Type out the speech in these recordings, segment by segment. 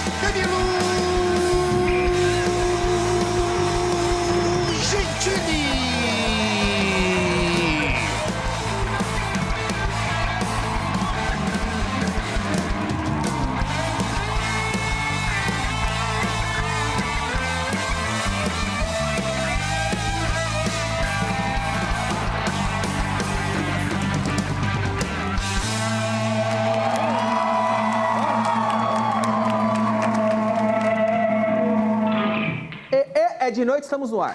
Danilo Gentili. É de noite, estamos no ar.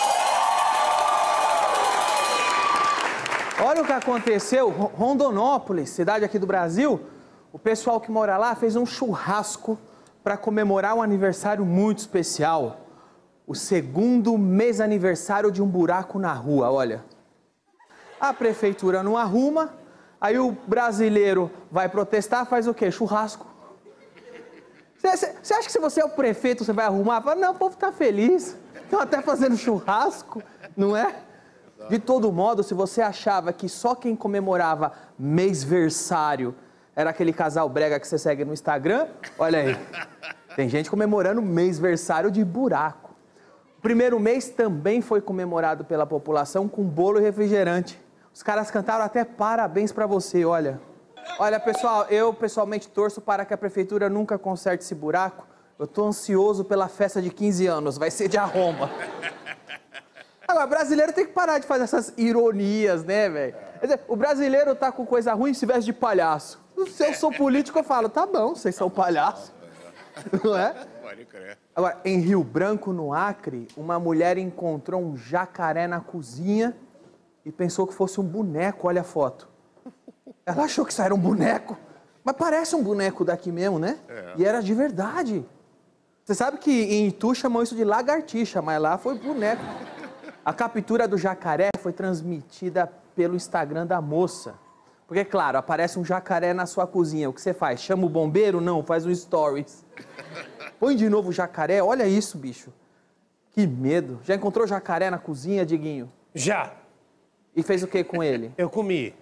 Olha o que aconteceu, Rondonópolis, cidade aqui do Brasil, o pessoal que mora lá fez um churrasco para comemorar um aniversário muito especial. O segundo mês aniversário de um buraco na rua, olha. A prefeitura não arruma, aí o brasileiro vai protestar, faz o quê? Churrasco. Você acha que se você é o prefeito, você vai arrumar? Fala, não, o povo tá feliz. Estão até fazendo churrasco, não é? De todo modo, se você achava que só quem comemorava mêsversário era aquele casal brega que você segue no Instagram, olha aí. Tem gente comemorando mêsversário de buraco. O primeiro mês também foi comemorado pela população com bolo e refrigerante. Os caras cantaram até parabéns pra você, olha. Olha, pessoal, eu pessoalmente torço para que a prefeitura nunca conserte esse buraco. Eu tô ansioso pela festa de 15 anos, vai ser de arromba. Agora, brasileiro tem que parar de fazer essas ironias, né, velho? Quer dizer, o brasileiro tá com coisa ruim e se veste de palhaço. Se eu sou político, eu falo, tá bom, vocês são palhaço. Não é? Pode crer. Agora, em Rio Branco, no Acre, uma mulher encontrou um jacaré na cozinha e pensou que fosse um boneco, olha a foto. Ela achou que isso era um boneco, mas parece um boneco daqui mesmo, né? É. E era de verdade. Você sabe que em Itu chamam isso de lagartixa, mas lá foi boneco. A captura do jacaré foi transmitida pelo Instagram da moça. Porque, claro, aparece um jacaré na sua cozinha. O que você faz? Chama o bombeiro? Não, faz um stories. Põe de novo o jacaré, olha isso, bicho. Que medo. Já encontrou jacaré na cozinha, Diguinho? Já. E fez o que com ele? Eu comi.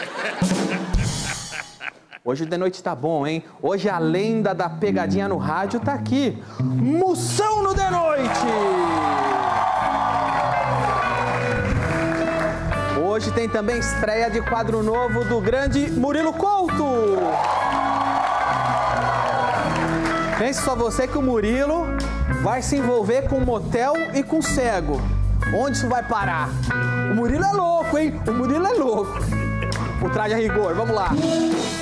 Hoje de noite tá bom, hein? Hoje a lenda da pegadinha no rádio tá aqui. Moção no de noite! Hoje tem também estreia de quadro novo do grande Murilo Couto. Pense só você que o Murilo vai se envolver com motel e com cego. Onde isso vai parar? O Murilo é louco, hein? O Murilo é louco. O traje a rigor, vamos lá.